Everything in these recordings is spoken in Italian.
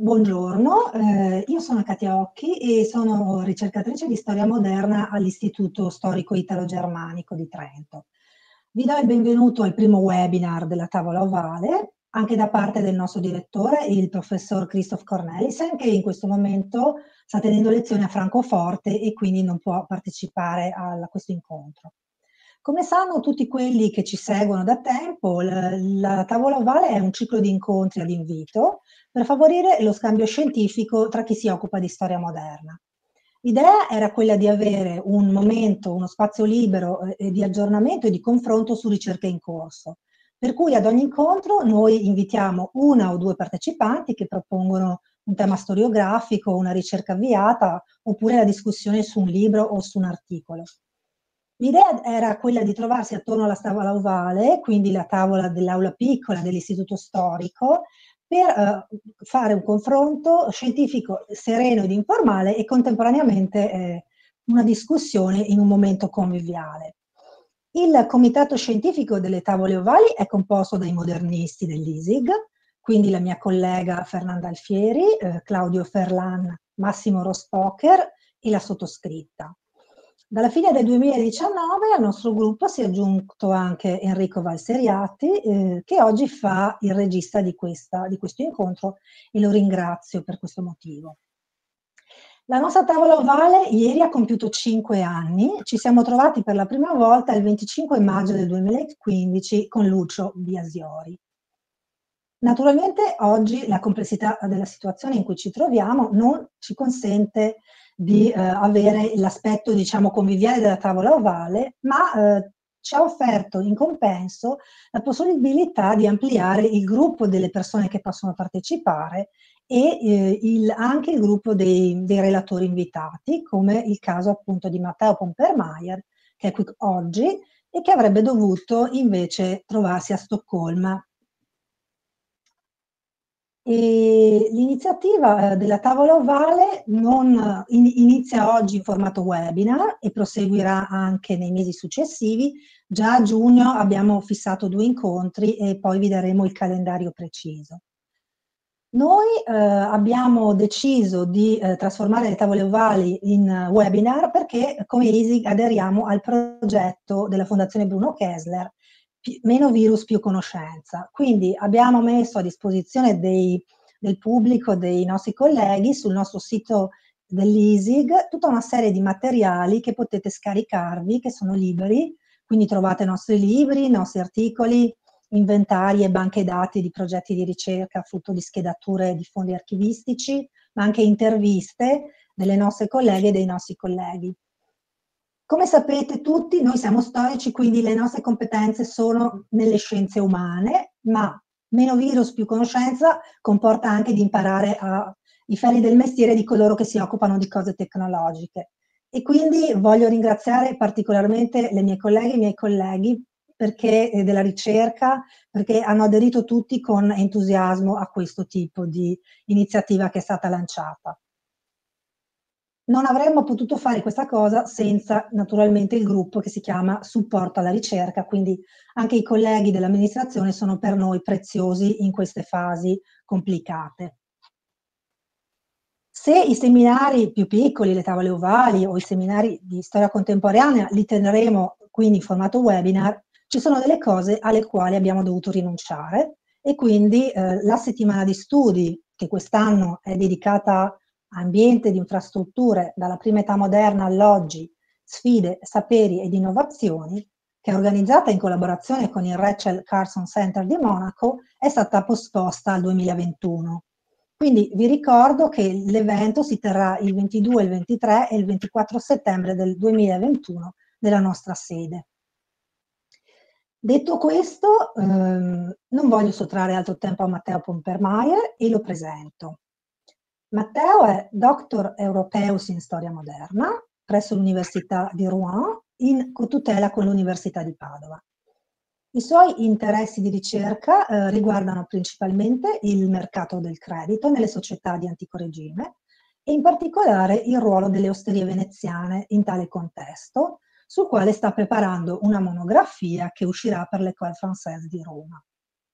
Buongiorno, io sono Katia Occhi e sono ricercatrice di storia moderna all'Istituto Storico Italo-Germanico di Trento. Vi do il benvenuto al primo webinar della Tavola Ovale, anche da parte del nostro direttore, il professor Christoph Cornelissen, che in questo momento sta tenendo lezioni a Francoforte e quindi non può partecipare a questo incontro. Come sanno tutti quelli che ci seguono da tempo, la Tavola Ovale è un ciclo di incontri ad invito per favorire lo scambio scientifico tra chi si occupa di storia moderna. L'idea era quella di avere un momento, uno spazio libero di aggiornamento e di confronto su ricerche in corso, per cui ad ogni incontro noi invitiamo una o due partecipanti che propongono un tema storiografico, una ricerca avviata oppure la discussione su un libro o su un articolo. L'idea era quella di trovarsi attorno alla tavola ovale, quindi la tavola dell'aula piccola dell'istituto storico, per fare un confronto scientifico sereno ed informale e contemporaneamente una discussione in un momento conviviale. Il comitato scientifico delle tavole ovali è composto dai modernisti dell'ISIG, quindi la mia collega Fernanda Alfieri, Claudio Ferlan, Massimo Rospocher e la sottoscritta. Dalla fine del 2019 al nostro gruppo si è aggiunto anche Enrico Valseriati, che oggi fa il regista di questo incontro e lo ringrazio per questo motivo. La nostra tavola ovale ieri ha compiuto 5 anni, ci siamo trovati per la prima volta il 25 maggio del 2015 con Lucio Biasiori. Naturalmente oggi la complessità della situazione in cui ci troviamo non ci consente di avere l'aspetto, diciamo, conviviale della tavola ovale, ma ci ha offerto in compenso la possibilità di ampliare il gruppo delle persone che possono partecipare e anche il gruppo dei relatori invitati, come il caso appunto di Matteo Pompermeier, che è qui oggi e che avrebbe dovuto invece trovarsi a Stoccolma. L'iniziativa della tavola ovale inizia oggi in formato webinar e proseguirà anche nei mesi successivi. Già a giugno abbiamo fissato 2 incontri e poi vi daremo il calendario preciso. Noi abbiamo deciso di trasformare le tavole ovali in webinar perché come ISIG aderiamo al progetto della Fondazione Bruno Kessler, meno virus più conoscenza. Quindi abbiamo messo a disposizione del pubblico, dei nostri colleghi, sul nostro sito dell'ISIG tutta una serie di materiali che potete scaricarvi, che sono liberi, quindi trovate i nostri libri, i nostri articoli, inventari e banche dati di progetti di ricerca frutto di schedature di fondi archivistici, ma anche interviste delle nostre colleghe e dei nostri colleghi. Come sapete tutti, noi siamo storici, quindi le nostre competenze sono nelle scienze umane, ma meno virus più conoscenza comporta anche di imparare i ferri del mestiere di coloro che si occupano di cose tecnologiche. E quindi voglio ringraziare particolarmente le mie colleghe e i miei colleghi della ricerca, perché hanno aderito tutti con entusiasmo a questo tipo di iniziativa che è stata lanciata. Non avremmo potuto fare questa cosa senza naturalmente il gruppo che si chiama Supporto alla ricerca, quindi anche i colleghi dell'amministrazione sono per noi preziosi in queste fasi complicate. Se i seminari più piccoli, le tavole ovali o i seminari di storia contemporanea li terremo quindi in formato webinar, ci sono delle cose alle quali abbiamo dovuto rinunciare e quindi la settimana di studi che quest'anno è dedicata a ambiente ed infrastrutture dalla prima età moderna all'oggi, sfide, saperi ed innovazioni, che è organizzata in collaborazione con il Rachel Carson Center di Monaco, è stata posposta al 2021. Quindi vi ricordo che l'evento si terrà il 22, il 23 e il 24 settembre del 2021 nella nostra sede. Detto questo, non voglio sottrarre altro tempo a Matteo Pompermeier e lo presento. Matteo è Doctor Europeus in Storia Moderna presso l'Università di Rouen in cotutela con l'Università di Padova. I suoi interessi di ricerca riguardano principalmente il mercato del credito nelle società di antico regime e in particolare il ruolo delle osterie veneziane in tale contesto, sul quale sta preparando una monografia che uscirà per l'École Française di Roma.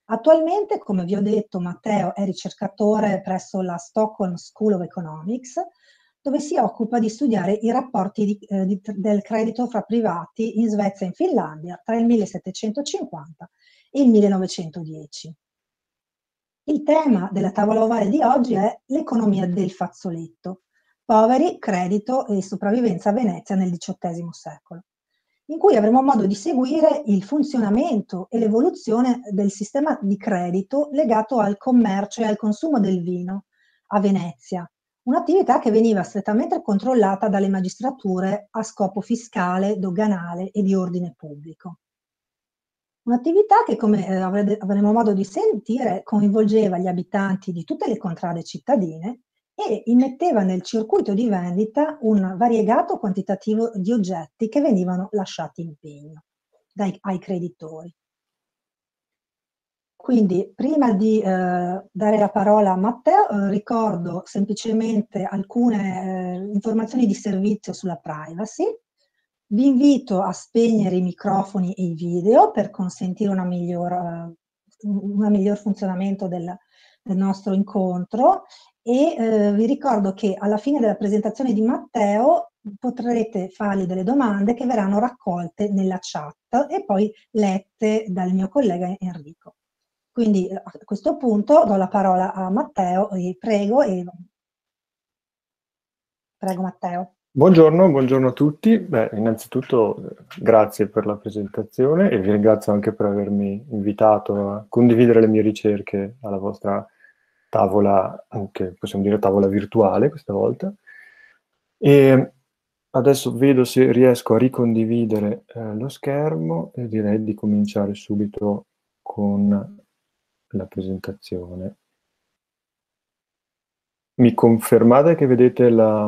Attualmente, come vi ho detto, Matteo è ricercatore presso la Stockholm School of Economics, dove si occupa di studiare i rapporti del credito fra privati in Svezia e in Finlandia tra il 1750 e il 1910. Il tema della tavola ovale di oggi è l'economia del fazzoletto, poveri, credito e sopravvivenza a Venezia nel XVIII secolo, in cui avremo modo di seguire il funzionamento e l'evoluzione del sistema di credito legato al commercio e al consumo del vino a Venezia, un'attività che veniva strettamente controllata dalle magistrature a scopo fiscale, doganale e di ordine pubblico. Un'attività che, come avremo modo di sentire, coinvolgeva gli abitanti di tutte le contrade cittadine e immetteva nel circuito di vendita un variegato quantitativo di oggetti che venivano lasciati in pegno ai creditori. Quindi, prima di dare la parola a Matteo, ricordo semplicemente alcune informazioni di servizio sulla privacy. Vi invito a spegnere i microfoni e i video per consentire un miglior funzionamento del nostro incontro e vi ricordo che alla fine della presentazione di Matteo potrete fargli delle domande che verranno raccolte nella chat e poi lette dal mio collega Enrico. Quindi a questo punto do la parola a Matteo e prego Matteo. Buongiorno a tutti. Innanzitutto grazie per la presentazione e vi ringrazio anche per avermi invitato a condividere le mie ricerche alla vostra tavola, anche possiamo dire tavola virtuale questa volta. E adesso vedo se riesco a ricondividere lo schermo e direi di cominciare subito con la presentazione. Mi confermate che vedete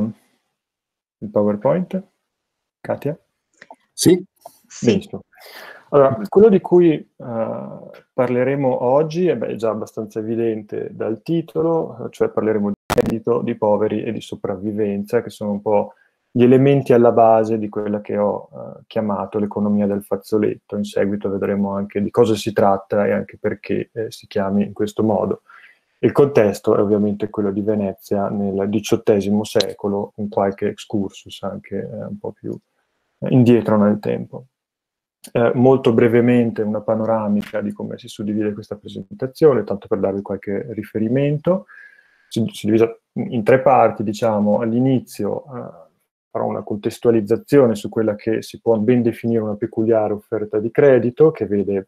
il PowerPoint? Katia? Sì. Benissimo. Allora, quello di cui parleremo oggi è già abbastanza evidente dal titolo, cioè parleremo di reddito, di poveri e di sopravvivenza, che sono un po' gli elementi alla base di quella che ho chiamato l'economia del fazzoletto. In seguito vedremo anche di cosa si tratta e anche perché si chiami in questo modo. Il contesto è ovviamente quello di Venezia nel XVIII secolo, con qualche excursus anche un po' più indietro nel tempo. Molto brevemente una panoramica di come si suddivide questa presentazione, tanto per darvi qualche riferimento. Si divisa in tre parti, diciamo. All'inizio farò una contestualizzazione su quella che si può ben definire una peculiare offerta di credito, che vede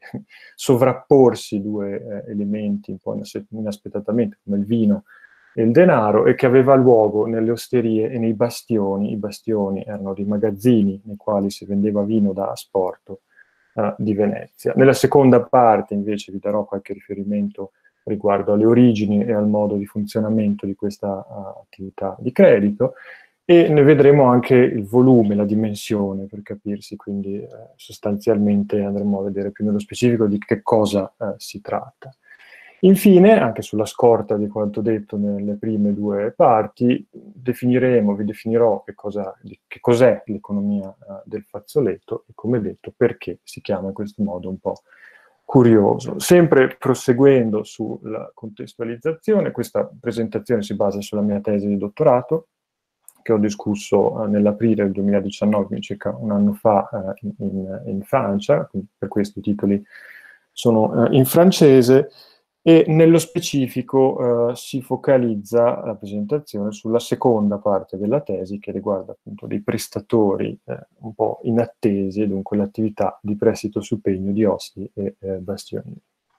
sovrapporsi due elementi un po' inaspettatamente, come il vino e il denaro, e che aveva luogo nelle osterie e nei bastioni. I bastioni erano dei magazzini nei quali si vendeva vino da asporto di Venezia. Nella seconda parte invece vi darò qualche riferimento riguardo alle origini e al modo di funzionamento di questa attività di credito, e ne vedremo anche il volume, la dimensione, per capirsi, quindi sostanzialmente andremo a vedere più nello specifico di che cosa si tratta. Infine, anche sulla scorta di quanto detto nelle prime due parti, vi definirò che cos'è l'economia del fazzoletto e, come detto, perché si chiama in questo modo un po' curioso. Sempre proseguendo sulla contestualizzazione, questa presentazione si basa sulla mia tesi di dottorato, che ho discusso nell'aprile del 2019, circa un anno fa, in Francia, per questo i titoli sono in francese, e nello specifico si focalizza la presentazione sulla seconda parte della tesi, che riguarda appunto dei prestatori un po' inattesi, e dunque l'attività di prestito su pegno di osti e bastioni.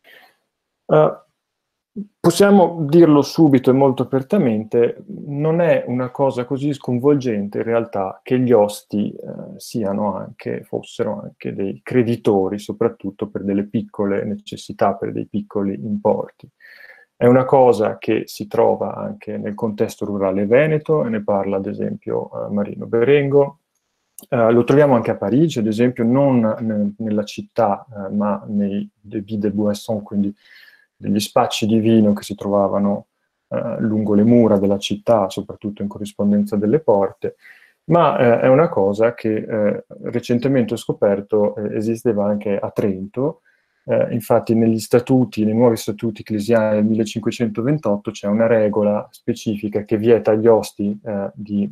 Possiamo dirlo subito e molto apertamente, non è una cosa così sconvolgente in realtà che gli osti fossero anche dei creditori, soprattutto per delle piccole necessità, per dei piccoli importi. È una cosa che si trova anche nel contesto rurale veneto, e ne parla ad esempio Marino Berengo. Lo troviamo anche a Parigi, ad esempio, non nella città, ma nei débits de boisson, quindi degli spacci di vino che si trovavano lungo le mura della città, soprattutto in corrispondenza delle porte, ma è una cosa che recentemente ho scoperto esisteva anche a Trento, Infatti negli statuti, nei nuovi statuti ecclesiali del 1528 c'è una regola specifica che vieta agli osti di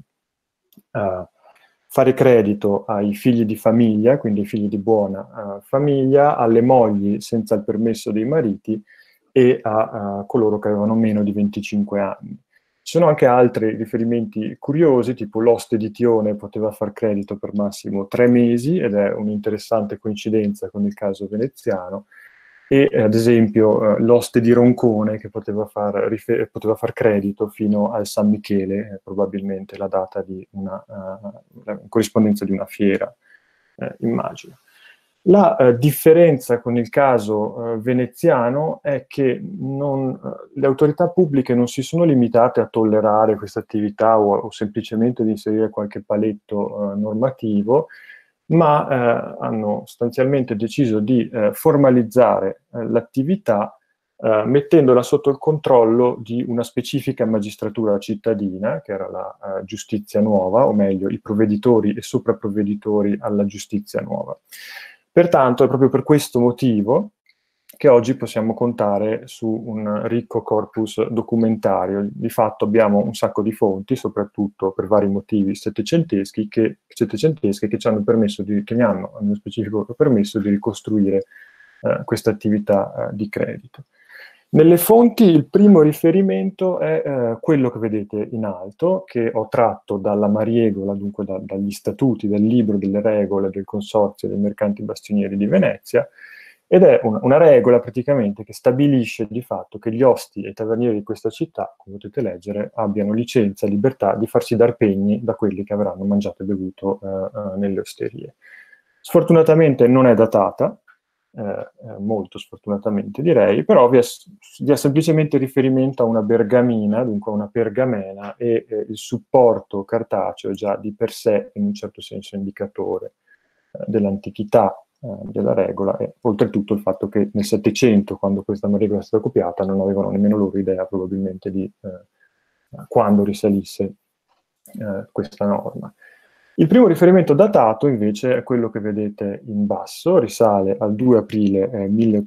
fare credito ai figli di famiglia, quindi ai figli di buona famiglia, alle mogli senza il permesso dei mariti e a coloro che avevano meno di 25 anni. Ci sono anche altri riferimenti curiosi, tipo l'oste di Tione poteva far credito per massimo 3 mesi, ed è un'interessante coincidenza con il caso veneziano, e ad esempio l'oste di Roncone che poteva far credito fino al San Michele, probabilmente la data di una corrispondenza di una fiera, immagino. La differenza con il caso veneziano è che le autorità pubbliche non si sono limitate a tollerare questa attività o semplicemente di inserire qualche paletto normativo, ma hanno sostanzialmente deciso di formalizzare l'attività mettendola sotto il controllo di una specifica magistratura cittadina, che era la giustizia nuova, o meglio, i provveditori e sopraprovveditori alla giustizia nuova. Pertanto è proprio per questo motivo che oggi possiamo contare su un ricco corpus documentario. Di fatto abbiamo un sacco di fonti, soprattutto per vari motivi settecenteschi, che ci hanno permesso che mi hanno, nello specifico, permesso di ricostruire questa attività di credito. Nelle fonti il primo riferimento è quello che vedete in alto, che ho tratto dalla Mariegola, dunque dagli statuti, dal libro delle regole del Consorzio dei Mercanti Bastionieri di Venezia, ed è una regola praticamente che stabilisce di fatto che gli osti e i tavernieri di questa città, come potete leggere, abbiano licenza e libertà di farsi dar pegni da quelli che avranno mangiato e bevuto nelle osterie. Sfortunatamente non è datata, molto sfortunatamente direi, però vi è semplicemente riferimento a una bergamina, dunque a una pergamena, e il supporto cartaceo già di per sé in un certo senso indicatore dell'antichità della regola, e oltretutto il fatto che nel Settecento, quando questa regola è stata copiata, non avevano nemmeno loro idea probabilmente di quando risalisse questa norma. Il primo riferimento datato invece è quello che vedete in basso, risale al 2 aprile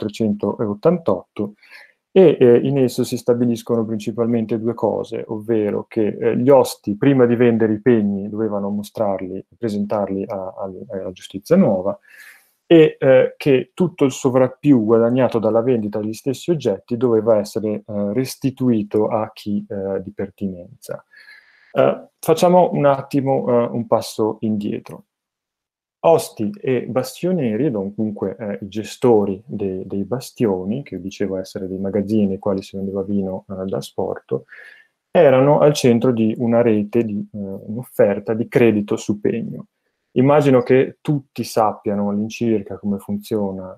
1388 e in esso si stabiliscono principalmente due cose, ovvero che gli osti prima di vendere i pegni dovevano mostrarli, presentarli alla giustizia nuova, e che tutto il sovrappiù guadagnato dalla vendita degli stessi oggetti doveva essere restituito a chi di pertinenza. Facciamo un attimo un passo indietro. Osti e bastionieri, dunque i gestori dei bastioni, che dicevo essere dei magazzini nei quali si vendeva vino da asporto, erano al centro di una rete, di un'offerta di credito su pegno. Immagino che tutti sappiano all'incirca come funziona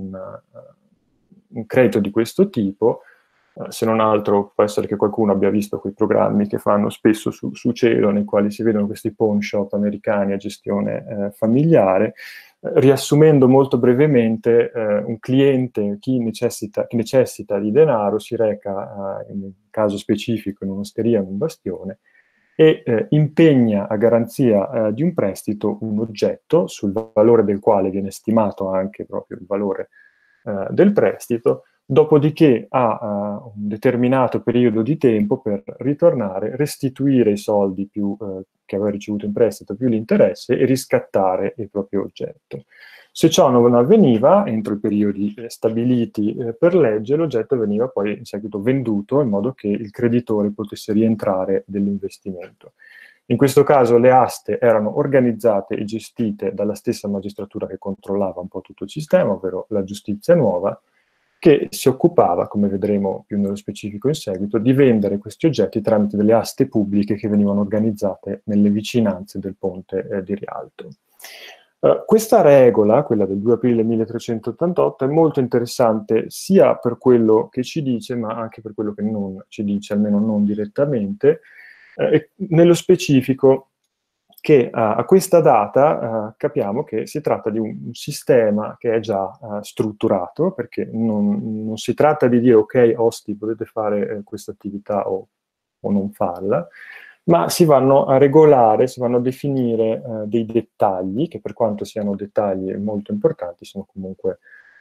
un credito di questo tipo. Se non altro può essere che qualcuno abbia visto quei programmi che fanno spesso su Cielo, nei quali si vedono questi pawn shop americani a gestione familiare. Riassumendo molto brevemente, un cliente, chi necessita di denaro, si reca, in caso specifico, in un'osteria, in un bastione, e impegna a garanzia di un prestito un oggetto sul valore del quale viene stimato anche proprio il valore del prestito, dopodiché ha un determinato periodo di tempo per ritornare, restituire i soldi che aveva ricevuto in prestito più l'interesse e riscattare il proprio oggetto. Se ciò non avveniva, entro i periodi stabiliti per legge, l'oggetto veniva poi in seguito venduto in modo che il creditore potesse rientrare dell'investimento. In questo caso le aste erano organizzate e gestite dalla stessa magistratura che controllava un po' tutto il sistema, ovvero la giustizia nuova, che si occupava, come vedremo più nello specifico in seguito, di vendere questi oggetti tramite delle aste pubbliche che venivano organizzate nelle vicinanze del ponte di Rialto. Questa regola, quella del 2 aprile 1388, è molto interessante sia per quello che ci dice, ma anche per quello che non ci dice, almeno non direttamente, e nello specifico che a questa data capiamo che si tratta di un sistema che è già strutturato, perché non si tratta di dire ok, osti, potete fare questa attività o non farla, ma si vanno a regolare, si vanno a definire dei dettagli, che per quanto siano dettagli molto importanti, sono comunque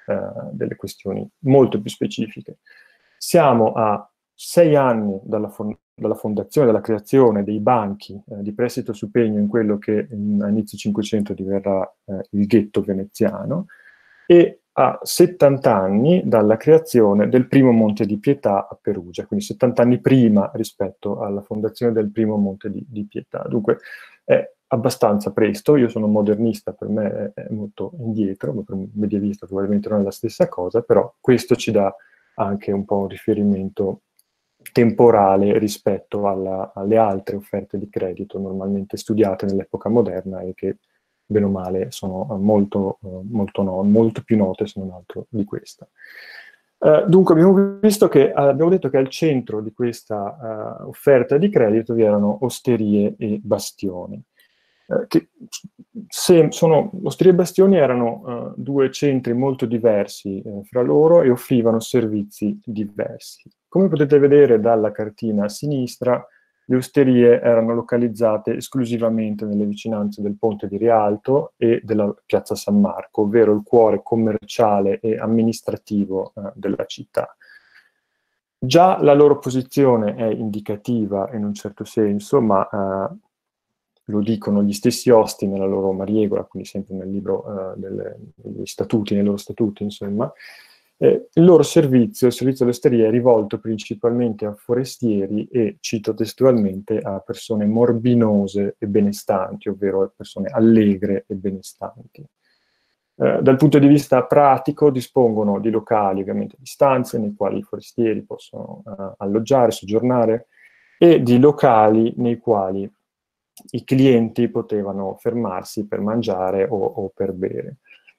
delle questioni molto più specifiche. Siamo a 6 anni dalla fondazione, dalla creazione dei banchi di prestito su pegno in quello che a inizio 500 diverrà il ghetto veneziano, e a 70 anni dalla creazione del primo Monte di Pietà a Perugia, quindi 70 anni prima rispetto alla fondazione del primo Monte di Pietà. Dunque è abbastanza presto. Io sono modernista, per me è molto indietro, ma per un medievista probabilmente non è la stessa cosa, però questo ci dà anche un po' un riferimento temporale rispetto alle altre offerte di credito normalmente studiate nell'epoca moderna e che, bene o male, sono molto più note, se non altro, di questa. Dunque abbiamo detto che al centro di questa offerta di credito vi erano osterie e bastioni. Osterie e bastioni erano due centri molto diversi fra loro e offrivano servizi diversi. Come potete vedere dalla cartina a sinistra, le osterie erano localizzate esclusivamente nelle vicinanze del Ponte di Rialto e della Piazza San Marco, ovvero il cuore commerciale e amministrativo della città. Già la loro posizione è indicativa in un certo senso, ma lo dicono gli stessi osti nella loro mariegola, quindi sempre nel libro degli statuti, nei loro statuti, insomma. Il loro servizio, il servizio all'osteria, è rivolto principalmente a forestieri e, cito testualmente, a persone morbinose e benestanti, ovvero a persone allegre e benestanti. Dal punto di vista pratico dispongono di locali, ovviamente di stanze, nei quali i forestieri possono alloggiare, soggiornare, e di locali nei quali i clienti potevano fermarsi per mangiare o per bere.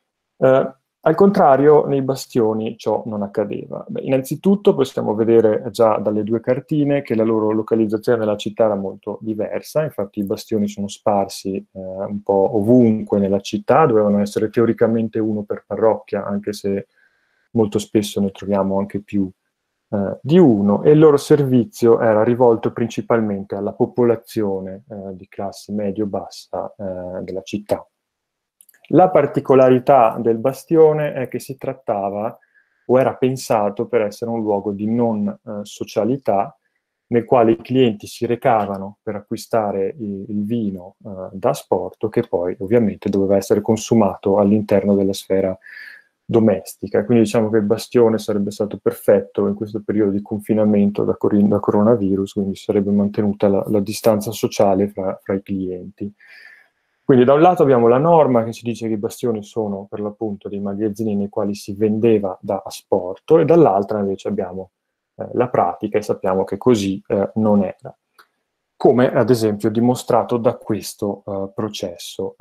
Al contrario, nei bastioni ciò non accadeva. Innanzitutto possiamo vedere già dalle due cartine che la loro localizzazione nella città era molto diversa, infatti i bastioni sono sparsi un po' ovunque nella città, dovevano essere teoricamente uno per parrocchia, anche se molto spesso ne troviamo anche più di uno, e il loro servizio era rivolto principalmente alla popolazione di classe medio-bassa della città. La particolarità del bastione è che si trattava, o era pensato per essere un luogo di non socialità, nel quale i clienti si recavano per acquistare il vino da asporto, che poi ovviamente doveva essere consumato all'interno della sfera domestica. Quindi diciamo che il bastione sarebbe stato perfetto in questo periodo di confinamento da coronavirus, quindi sarebbe mantenuta la distanza sociale fra i clienti. Quindi da un lato abbiamo la norma che ci dice che i bastioni sono per l'appunto dei magazzini nei quali si vendeva da asporto, e dall'altra invece abbiamo la pratica, e sappiamo che così non era. Come ad esempio dimostrato da questo processo.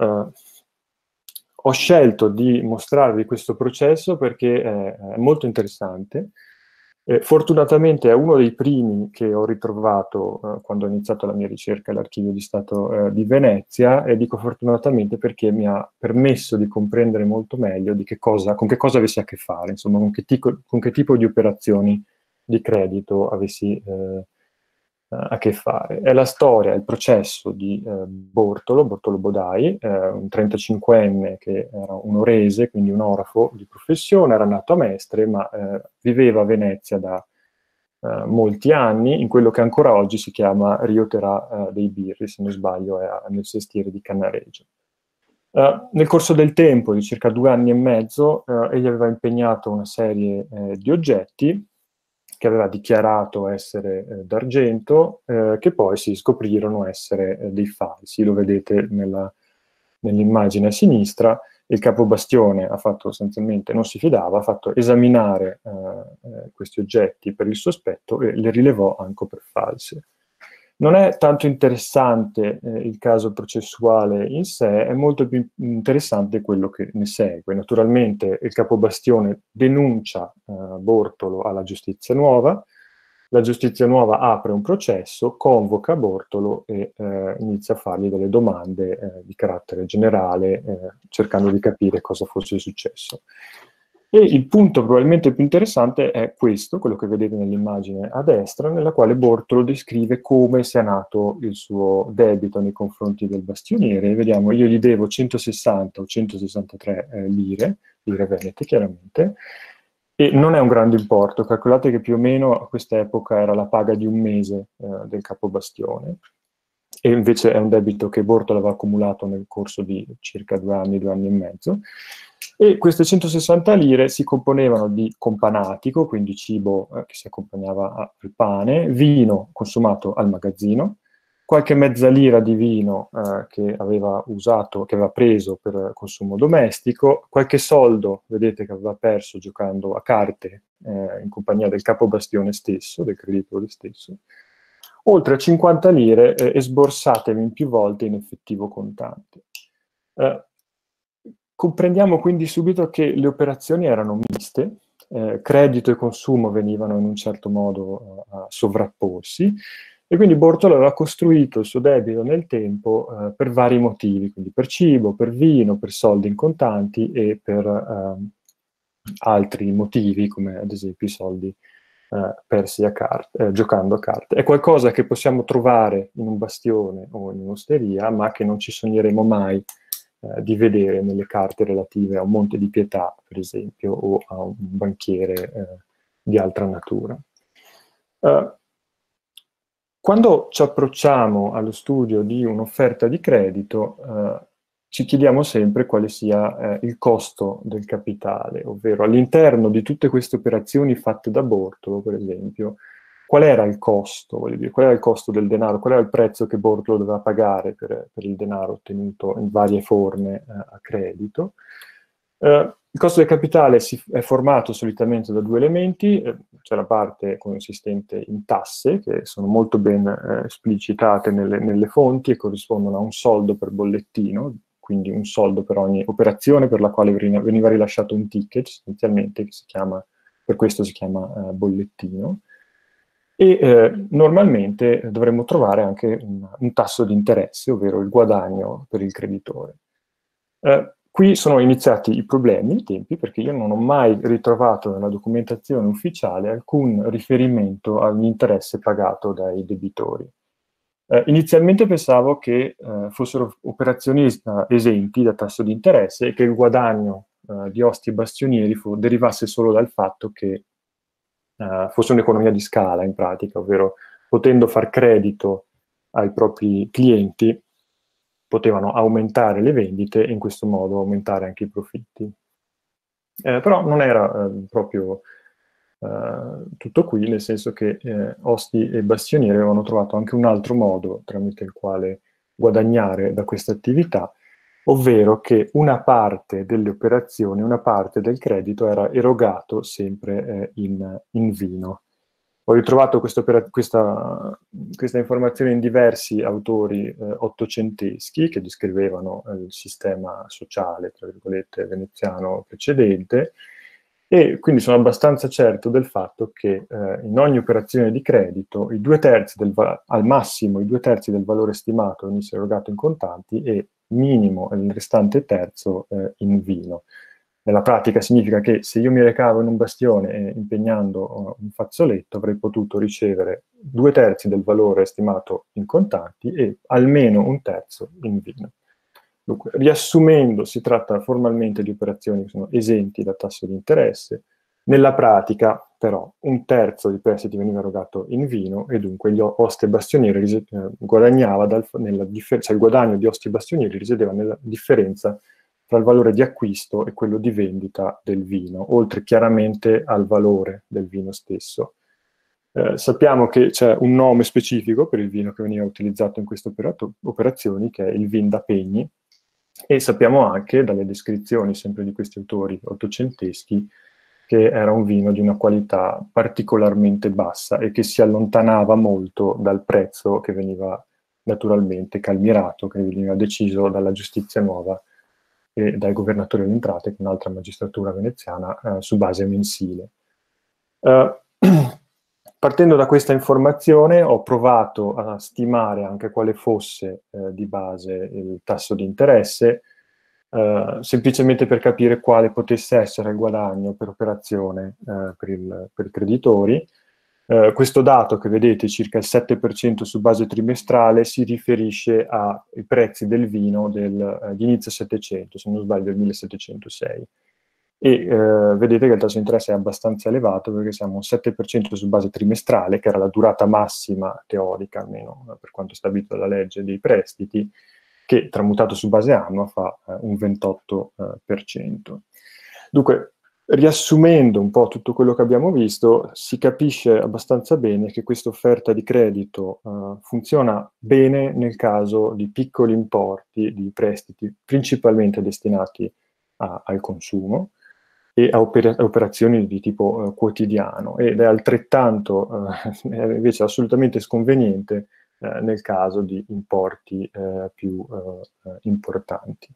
Ho scelto di mostrarvi questo processo perché è molto interessante. Fortunatamente è uno dei primi che ho ritrovato quando ho iniziato la mia ricerca all'Archivio di Stato di Venezia, e dico fortunatamente perché mi ha permesso di comprendere molto meglio con che cosa avessi a che fare, insomma, con che tipo di operazioni di credito avessi a che fare. È la storia, il processo di Bortolo Bodai, un 35enne che era un orese, quindi un orafo di professione, era nato a Mestre, ma viveva a Venezia da molti anni, in quello che ancora oggi si chiama Rio Terà dei Birri, se non sbaglio è nel sestiere di Cannaregio. Nel corso del tempo, di circa 2 anni e mezzo, egli aveva impegnato una serie di oggetti che aveva dichiarato essere d'argento, che poi si scoprirono essere dei falsi. Lo vedete nell'immagine a sinistra. Il capobastione ha fatto sostanzialmente, non si fidava, ha fatto esaminare questi oggetti per il sospetto e le rilevò anche per false. Non è tanto interessante il caso processuale in sé, è molto più interessante quello che ne segue. Naturalmente il capobastione denuncia Bortolo alla Giustizia Nuova, la Giustizia Nuova apre un processo, convoca Bortolo e inizia a fargli delle domande di carattere generale, cercando di capire cosa fosse successo. E il punto probabilmente più interessante è questo, quello che vedete nell'immagine a destra, nella quale Bortolo descrive come sia nato il suo debito nei confronti del bastioniere. Vediamo, io gli devo 160 o 163 lire, lire venete chiaramente, e non è un grande importo, calcolate che più o meno a questa epoca era la paga di un mese del capobastione, e invece è un debito che Bortolo aveva accumulato nel corso di circa 2 anni e mezzo, e queste 160 lire si componevano di companatico, quindi cibo che si accompagnava al pane, vino consumato al magazzino, qualche mezza lira di vino che aveva usato, che aveva preso per consumo domestico, qualche soldo, vedete, che aveva perso giocando a carte in compagnia del capobastione stesso, del creditore stesso, oltre a 50 lire esborsatevi in più volte in effettivo contante. Comprendiamo quindi subito che le operazioni erano miste, credito e consumo venivano in un certo modo a sovrapporsi, e quindi Bortolo aveva costruito il suo debito nel tempo per vari motivi, quindi per cibo, per vino, per soldi in contanti e per altri motivi, come ad esempio i soldi persi a carte, giocando a carte. È qualcosa che possiamo trovare in un bastione o in un'osteria, ma che non ci sogneremo mai di vedere nelle carte relative a un Monte di Pietà, per esempio, o a un banchiere di altra natura. Quando ci approcciamo allo studio di un'offerta di credito, ci chiediamo sempre quale sia il costo del capitale, ovvero all'interno di tutte queste operazioni fatte da Bortolo, per esempio, qual era il costo, voglio dire, qual era il costo del denaro, qual era il prezzo che Bortolo doveva pagare per il denaro ottenuto in varie forme a credito. Il costo del capitale è formato solitamente da due elementi, c'è la parte consistente in tasse, che sono molto ben esplicitate nelle fonti e corrispondono a un soldo per bollettino, quindi un soldo per ogni operazione per la quale veniva rilasciato un ticket, essenzialmente, che si chiama, per questo si chiama bollettino. E normalmente dovremmo trovare anche un tasso di interesse, ovvero il guadagno per il creditore. Qui sono iniziati i problemi, i tempi, perché io non ho mai ritrovato nella documentazione ufficiale alcun riferimento all'interesse pagato dai debitori. Inizialmente pensavo che fossero operazioni esenti da tasso di interesse e che il guadagno di Osti e Bastionieri derivasse solo dal fatto che fosse un'economia di scala, in pratica, ovvero potendo far credito ai propri clienti, potevano aumentare le vendite e in questo modo aumentare anche i profitti. Però non era proprio tutto qui, nel senso che Osti e Bastionieri avevano trovato anche un altro modo tramite il quale guadagnare da questa attività, ovvero che una parte delle operazioni, una parte del credito era erogato sempre in vino. Ho ritrovato questa informazione in diversi autori ottocenteschi che descrivevano il sistema sociale, tra virgolette, veneziano precedente, e quindi sono abbastanza certo del fatto che in ogni operazione di credito al massimo i 2/3 del valore stimato venisse erogato in contanti e minimo il restante terzo in vino. Nella pratica significa che se io mi recavo in un bastione impegnando un fazzoletto avrei potuto ricevere 2/3 del valore stimato in contanti e almeno 1/3 in vino. Dunque, riassumendo, si tratta formalmente di operazioni che sono esenti da tasso di interesse. Nella pratica, però, 1/3 dei prestiti veniva erogato in vino e dunque gli Osti e Bastionieri guadagnava cioè il guadagno di Osti e Bastionieri risiedeva nella differenza tra il valore di acquisto e quello di vendita del vino, oltre chiaramente al valore del vino stesso. Sappiamo che c'è un nome specifico per il vino che veniva utilizzato in queste operazioni, che è il vin da pegni, e sappiamo anche dalle descrizioni sempre di questi autori ottocenteschi che era un vino di una qualità particolarmente bassa e che si allontanava molto dal prezzo che veniva naturalmente calmierato, che veniva deciso dalla giustizia nuova e dal governatore delle entrate, che è un'altra magistratura veneziana, su base mensile. Partendo da questa informazione ho provato a stimare anche quale fosse di base il tasso di interesse, semplicemente per capire quale potesse essere il guadagno per operazione per i creditori. Questo dato che vedete, circa il 7% su base trimestrale, si riferisce ai prezzi del vino di inizio Settecento, se non sbaglio del 1706. e vedete che il tasso di interesse è abbastanza elevato perché siamo un 7% su base trimestrale, che era la durata massima teorica, almeno per quanto stabilito dalla legge dei prestiti, che tramutato su base annua fa un 28%. Dunque, riassumendo un po' tutto quello che abbiamo visto, si capisce abbastanza bene che questa offerta di credito funziona bene nel caso di piccoli importi di prestiti, principalmente destinati al consumo e a operazioni di tipo quotidiano, ed è altrettanto invece assolutamente sconveniente nel caso di importi più importanti.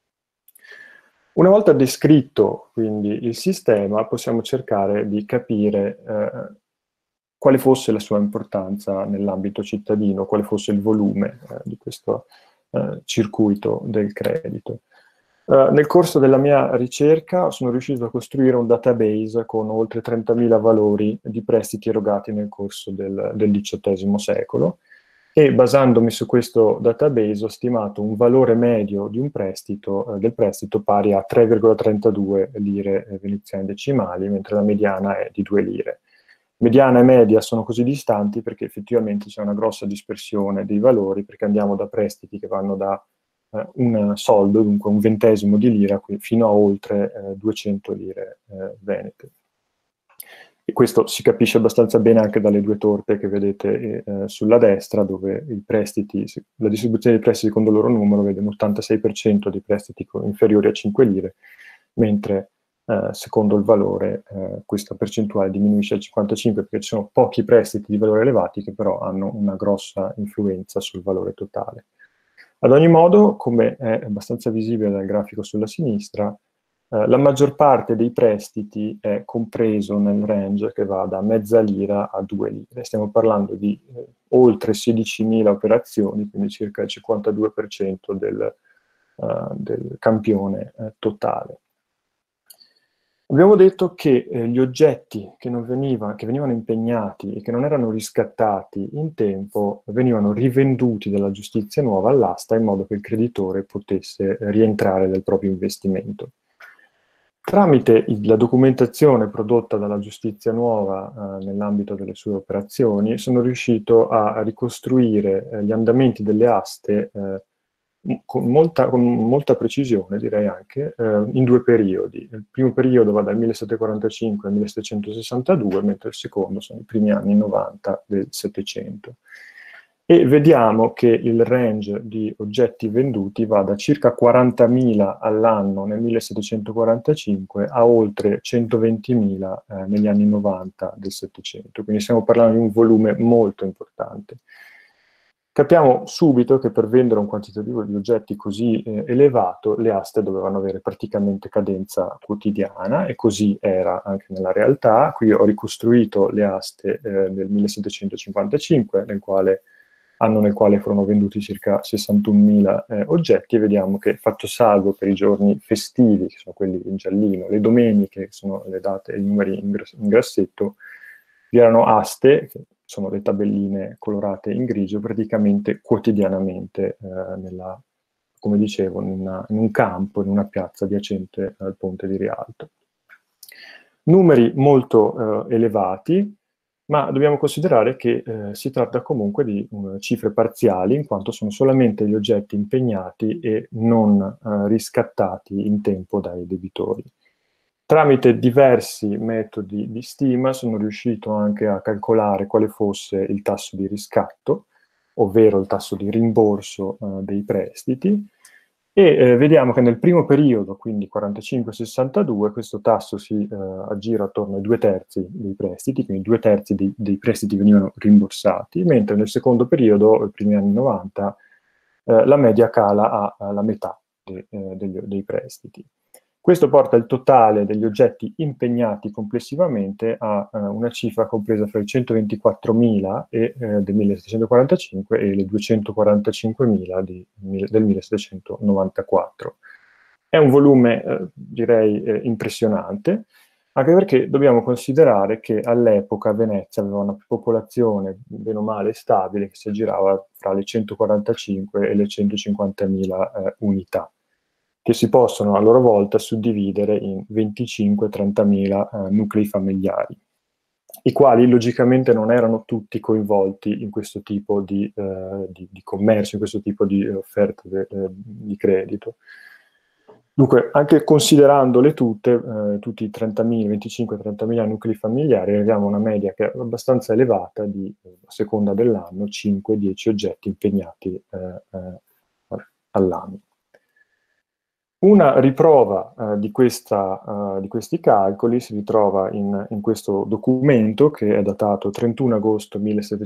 Una volta descritto quindi il sistema, possiamo cercare di capire quale fosse la sua importanza nell'ambito cittadino, quale fosse il volume di questo circuito del credito. Nel corso della mia ricerca sono riuscito a costruire un database con oltre 30.000 valori di prestiti erogati nel corso del XVIII secolo, e basandomi su questo database ho stimato un valore medio di un prestito, del prestito pari a 3,32 lire veneziane decimali, mentre la mediana è di 2 lire. Mediana e media sono così distanti perché effettivamente c'è una grossa dispersione dei valori, perché andiamo da prestiti che vanno da un soldo, dunque un ventesimo di lira, fino a oltre 200 lire venete. E questo si capisce abbastanza bene anche dalle due torte che vedete sulla destra, dove i prestiti, la distribuzione dei prestiti secondo il loro numero vede un 86% di prestiti inferiori a 5 lire, mentre secondo il valore questa percentuale diminuisce al 55%, perché ci sono pochi prestiti di valore elevati che però hanno una grossa influenza sul valore totale. Ad ogni modo, come è abbastanza visibile dal grafico sulla sinistra, la maggior parte dei prestiti è compreso nel range che va da mezza lira a 2 lire. Stiamo parlando di oltre 16.000 operazioni, quindi circa il 52% del campione totale. Abbiamo detto che gli oggetti che venivano impegnati e che non erano riscattati in tempo venivano rivenduti dalla giustizia nuova all'asta in modo che il creditore potesse rientrare del proprio investimento. Tramite la documentazione prodotta dalla giustizia nuova nell'ambito delle sue operazioni, sono riuscito a ricostruire gli andamenti delle aste con molta precisione, direi anche, in due periodi. Il primo periodo va dal 1745 al 1762, mentre il secondo sono i primi anni 90 del Settecento. E vediamo che il range di oggetti venduti va da circa 40.000 all'anno nel 1745 a oltre 120.000 negli anni 90 del Settecento. Quindi stiamo parlando di un volume molto importante. Capiamo subito che per vendere un quantitativo di oggetti così elevato, le aste dovevano avere praticamente cadenza quotidiana, e così era anche nella realtà. Qui ho ricostruito le aste del 1755, anno nel quale furono venduti circa 61.000 oggetti, e vediamo che, fatto salvo per i giorni festivi, che sono quelli in giallino, le domeniche, che sono le date e i numeri in grassetto, vi erano aste, che sono le tabelline colorate in grigio, praticamente quotidianamente come dicevo, in un campo, in una piazza adiacente al ponte di Rialto. Numeri molto elevati, ma dobbiamo considerare che si tratta comunque di cifre parziali, in quanto sono solamente gli oggetti impegnati e non riscattati in tempo dai debitori. Tramite diversi metodi di stima sono riuscito anche a calcolare quale fosse il tasso di riscatto, ovvero il tasso di rimborso dei prestiti, e vediamo che nel primo periodo, quindi 45-62, questo tasso si aggira attorno ai 2/3 dei prestiti, quindi 2/3 dei prestiti venivano rimborsati, mentre nel secondo periodo, i primi anni 90, la media cala alla metà dei prestiti. Questo porta il totale degli oggetti impegnati complessivamente a una cifra compresa fra i 124.000 del 1745 e le 245.000 del 1794. È un volume, direi, impressionante, anche perché dobbiamo considerare che all'epoca Venezia aveva una popolazione bene o male stabile, che si aggirava fra le 145 e le 150.000 unità, che si possono a loro volta suddividere in 25-30.000 nuclei familiari, i quali logicamente non erano tutti coinvolti in questo tipo di commercio, in questo tipo di offerta di credito. Dunque, anche considerandole tutte, tutti i 30.000, 25-30.000 nuclei familiari, arriviamo a una media che è abbastanza elevata di, a seconda dell'anno, 5-10 oggetti impegnati all'anno. Una riprova di questi calcoli si ritrova in questo documento che è datato 31 agosto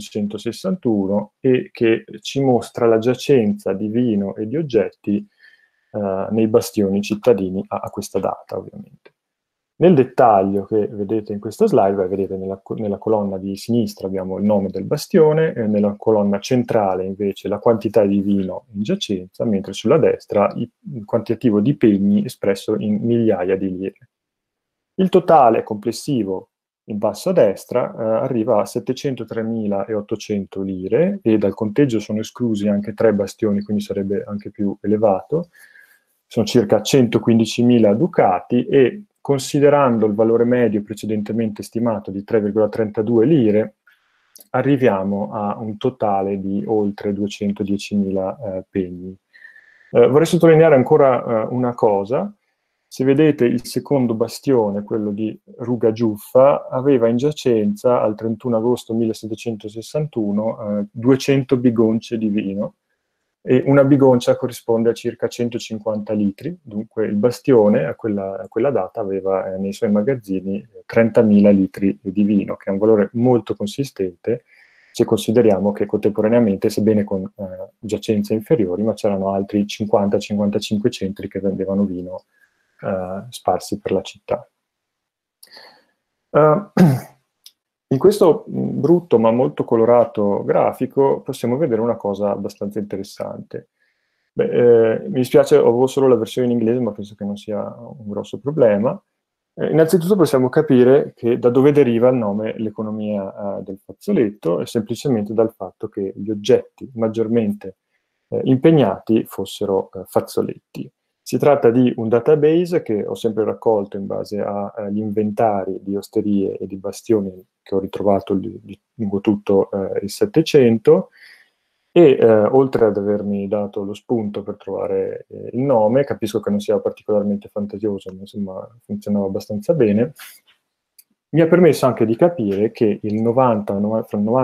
1761 e che ci mostra la giacenza di vino e di oggetti nei bastioni cittadini a questa data, ovviamente. Nel dettaglio che vedete in questa slide, vedete nella colonna di sinistra abbiamo il nome del bastione, e nella colonna centrale invece la quantità di vino in giacenza, mentre sulla destra il quantitativo di pegni espresso in migliaia di lire. Il totale complessivo in basso a destra arriva a 703.800 lire e dal conteggio sono esclusi anche 3 bastioni, quindi sarebbe anche più elevato. Sono circa 115.000 ducati e considerando il valore medio precedentemente stimato di 3,32 lire, arriviamo a un totale di oltre 210.000 pegni. Vorrei sottolineare ancora una cosa. Se vedete il secondo bastione, quello di Ruga Giuffa, aveva in giacenza al 31 agosto 1761 200 bigonce di vino, e una bigoncia corrisponde a circa 150 litri, dunque il bastione a quella data aveva nei suoi magazzini 30.000 litri di vino, che è un valore molto consistente se consideriamo che contemporaneamente, sebbene con giacenze inferiori, ma c'erano altri 50-55 centri che vendevano vino sparsi per la città. In questo brutto ma molto colorato grafico possiamo vedere una cosa abbastanza interessante. Mi dispiace, avevo solo la versione in inglese, ma penso che non sia un grosso problema. Innanzitutto possiamo capire che da dove deriva il nome l'economia del fazzoletto, è semplicemente dal fatto che gli oggetti maggiormente impegnati fossero fazzoletti. Si tratta di un database che ho sempre raccolto in base agli inventari di osterie e di bastioni che ho ritrovato lungo tutto il Settecento e oltre ad avermi dato lo spunto per trovare il nome, capisco che non sia particolarmente fantasioso, ma insomma funzionava abbastanza bene, mi ha permesso anche di capire che fra il 90 e il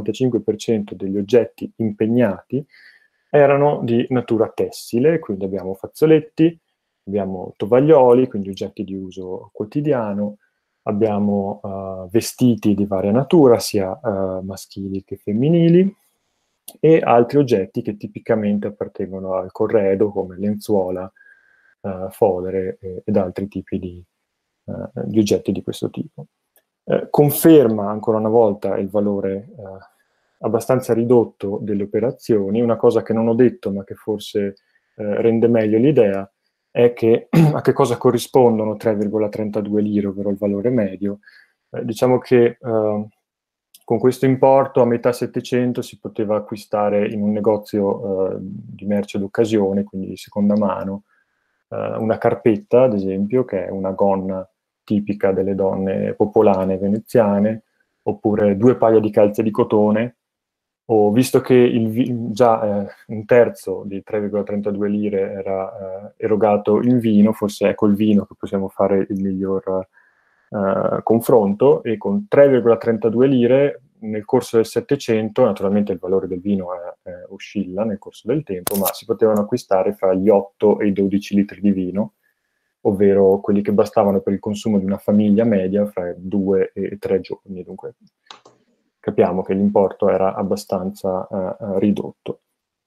95% degli oggetti impegnati erano di natura tessile, quindi abbiamo fazzoletti, abbiamo tovaglioli, quindi oggetti di uso quotidiano, abbiamo vestiti di varia natura, sia maschili che femminili, e altri oggetti che tipicamente appartengono al corredo, come lenzuola, fodere ed altri tipi di oggetti di questo tipo. Conferma ancora una volta il valore abbastanza ridotto delle operazioni. Una cosa che non ho detto ma che forse rende meglio l'idea è che a che cosa corrispondono 3,32 lire, ovvero il valore medio. Diciamo che con questo importo a metà Settecento si poteva acquistare in un negozio di merce d'occasione, quindi di seconda mano, una carpetta, ad esempio, che è una gonna tipica delle donne popolane veneziane, oppure 2 paia di calze di cotone, o visto che già un terzo di 3,32 lire era erogato in vino, forse è col vino che possiamo fare il miglior confronto, e con 3,32 lire nel corso del Settecento, naturalmente il valore del vino oscilla nel corso del tempo, ma si potevano acquistare fra gli 8 e i 12 litri di vino, ovvero quelli che bastavano per il consumo di una famiglia media fra 2 e 3 giorni. Dunque capiamo che l'importo era abbastanza ridotto.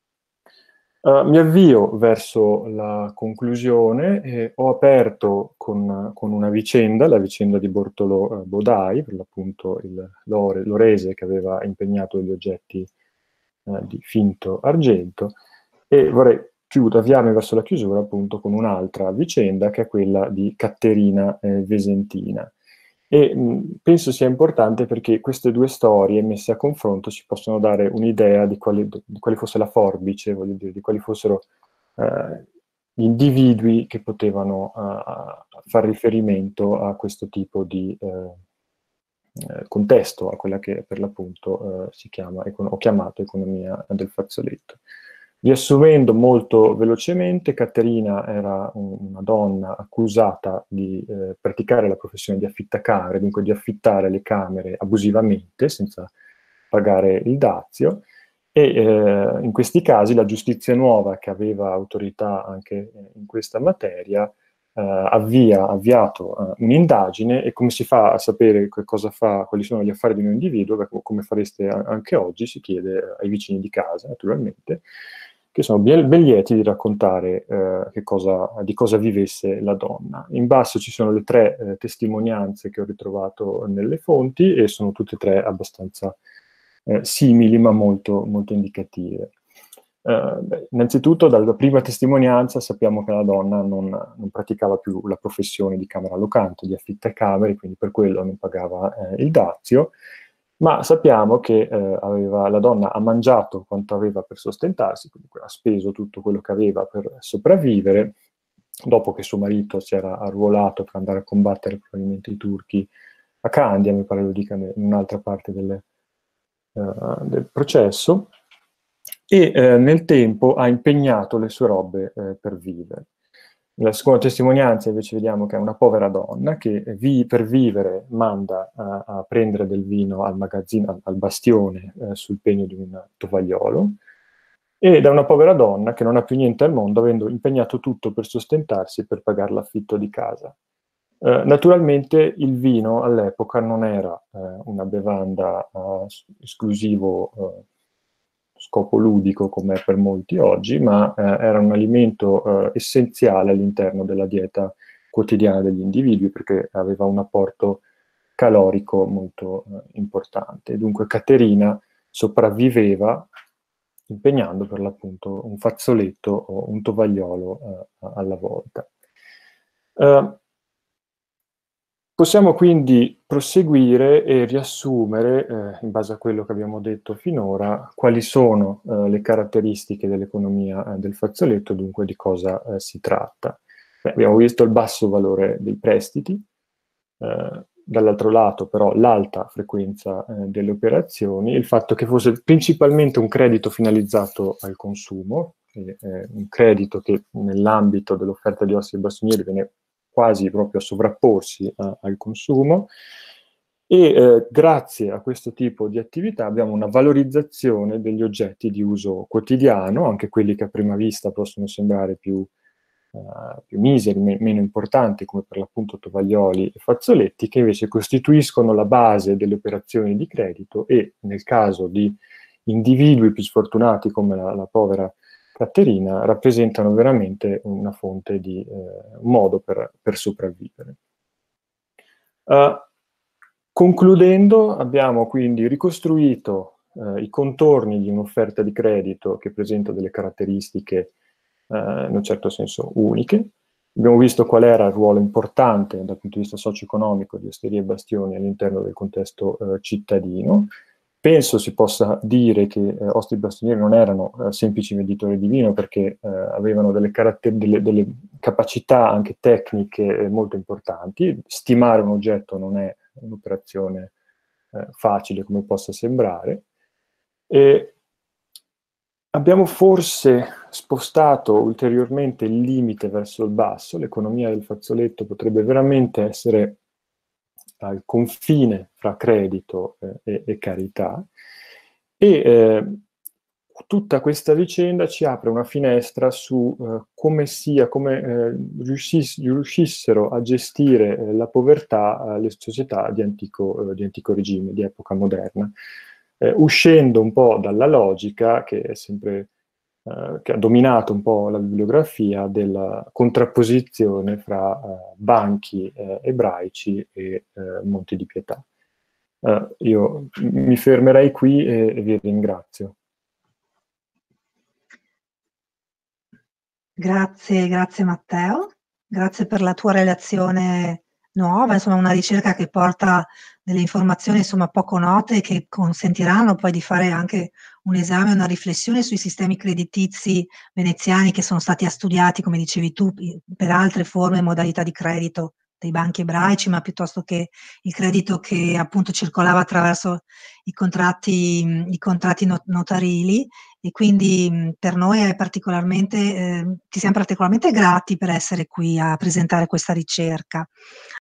Mi avvio verso la conclusione e ho aperto con una vicenda, la vicenda di Bortolo Bodai, per l'appunto l'orese che aveva impegnato degli oggetti di finto argento, e vorrei avviarmi verso la chiusura appunto con un'altra vicenda che è quella di Caterina Vesentina. E penso sia importante perché queste due storie messe a confronto ci possono dare un'idea di quale fosse la forbice, voglio dire, di quali fossero individui che potevano far riferimento a questo tipo di contesto, a quella che per l'appunto si chiama, ho chiamato economia del fazzoletto. Riassumendo molto velocemente, Caterina era una donna accusata di praticare la professione di affittacamere, dunque di affittare le camere abusivamente, senza pagare il dazio, e in questi casi la giustizia nuova, che aveva autorità anche in questa materia, ha avviato un'indagine. E come si fa a sapere che cosa fa, quali sono gli affari di un individuo? Beh, come fareste anche oggi, si chiede ai vicini di casa, naturalmente, che sono ben lieti di raccontare di cosa vivesse la donna. In basso ci sono le 3 testimonianze che ho ritrovato nelle fonti, e sono tutte e 3 abbastanza simili, ma molto, molto indicative. Innanzitutto, dalla prima testimonianza sappiamo che la donna non praticava più la professione di camera locante, di affittacamere, quindi per quello non pagava il dazio, ma sappiamo che la donna ha mangiato quanto aveva per sostentarsi, quindi ha speso tutto quello che aveva per sopravvivere, dopo che suo marito si era arruolato per andare a combattere probabilmente i turchi a Candia, mi pare lo dica in un'altra parte del processo, e nel tempo ha impegnato le sue robe per vivere. Nella seconda testimonianza invece vediamo che è una povera donna che per vivere manda a prendere del vino al magazzino, al bastione, sul pegno di un tovagliolo, ed è una povera donna che non ha più niente al mondo, avendo impegnato tutto per sostentarsi e per pagare l'affitto di casa. Naturalmente il vino all'epoca non era una bevanda esclusivo scopo ludico come per molti oggi, ma era un alimento essenziale all'interno della dieta quotidiana degli individui, perché aveva un apporto calorico molto importante. Dunque Caterina sopravviveva impegnando per l'appunto un fazzoletto o un tovagliolo alla volta. Possiamo quindi proseguire e riassumere, in base a quello che abbiamo detto finora, quali sono le caratteristiche dell'economia del fazzoletto, dunque di cosa si tratta. Abbiamo visto il basso valore dei prestiti, dall'altro lato però l'alta frequenza delle operazioni, il fatto che fosse principalmente un credito finalizzato al consumo, un credito che nell'ambito dell'offerta di Ossi e Bastionieri viene quasi proprio a sovrapporsi al consumo, e grazie a questo tipo di attività abbiamo una valorizzazione degli oggetti di uso quotidiano, anche quelli che a prima vista possono sembrare più miseri, meno importanti, come per l'appunto tovaglioli e fazzoletti, che invece costituiscono la base delle operazioni di credito, e nel caso di individui più sfortunati come la povera Caterina rappresentano veramente una fonte di un modo per sopravvivere. Concludendo, abbiamo quindi ricostruito i contorni di un'offerta di credito che presenta delle caratteristiche in un certo senso uniche. Abbiamo visto qual era il ruolo importante dal punto di vista socio-economico di Osterie e Bastioni all'interno del contesto cittadino. Penso si possa dire che Osti e Bastionieri non erano semplici venditori di vino, perché avevano delle capacità anche tecniche molto importanti. Stimare un oggetto non è un'operazione facile come possa sembrare. E abbiamo forse spostato ulteriormente il limite verso il basso. L'economia del fazzoletto potrebbe veramente essere al confine fra credito e carità, e tutta questa vicenda ci apre una finestra su come riuscissero a gestire la povertà le società di antico regime, di epoca moderna, uscendo un po' dalla logica che è sempre che ha dominato un po' la bibliografia della contrapposizione fra banchi ebraici e Monti di Pietà. Io mi fermerei qui e vi ringrazio. Grazie Matteo, grazie per la tua relazione nuova, insomma una ricerca che porta delle informazioni insomma poco note, che consentiranno poi di fare anche un esame, una riflessione sui sistemi creditizi veneziani che sono stati studiati, come dicevi tu, per altre forme e modalità di credito dei banchi ebraici, ma piuttosto che il credito che appunto circolava attraverso i contratti notarili, e quindi per noi è particolarmente, ti siamo particolarmente grati per essere qui a presentare questa ricerca.